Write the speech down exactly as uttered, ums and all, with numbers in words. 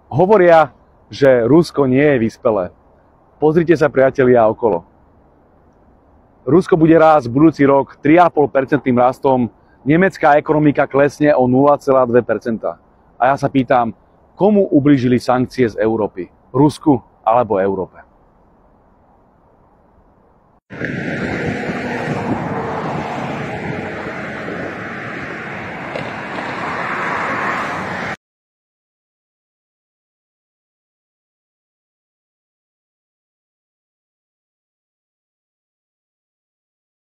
Hovoria, že Rusko nie je vyspelé. Pozrite sa, priatelia, okolo. Rusko bude rásť budúci rok tri a pol percentným rastom, nemecká ekonomika klesne o nula celá dve percentá. A ja sa pýtam, komu ublížili sankcie z Európy? Rusku alebo Európe?